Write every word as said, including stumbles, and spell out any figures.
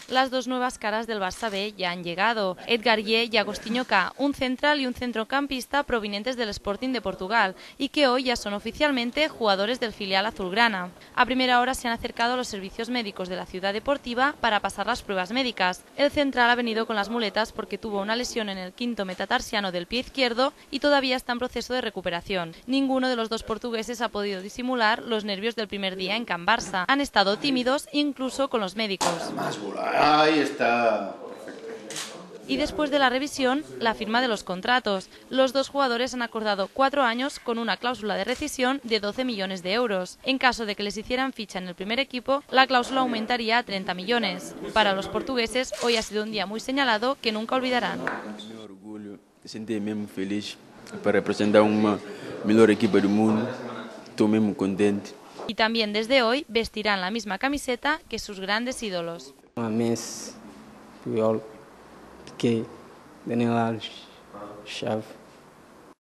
Las dos nuevas caras del Barça B ya han llegado, Edgar Ye y Agostinho K, un central y un centrocampista provenientes del Sporting de Portugal y que hoy ya son oficialmente jugadores del filial azulgrana. A primera hora se han acercado a los servicios médicos de la ciudad deportiva para pasar las pruebas médicas. El central ha venido con las muletas porque tuvo una lesión en el quinto metatarsiano del pie izquierdo y todavía está en proceso de recuperación. Ninguno de los dos portugueses ha podido disimular los nervios del primer día en Can Barça. Han estado tímidos incluso con los médicos. Ahí está. Y después de la revisión, la firma de los contratos. Los dos jugadores han acordado cuatro años con una cláusula de rescisión de doce millones de euros. En caso de que les hicieran ficha en el primer equipo, la cláusula aumentaría a treinta millones. Para los portugueses, hoy ha sido un día muy señalado que nunca olvidarán. Meu orgulho, senti mesmo feliz para representar uma melhor equipa do mundo. Estou mesmo contente. Y también desde hoy vestirán la misma camiseta que sus grandes ídolos. Messi, Puyol, Piqué, Daniel Alves, Xavi.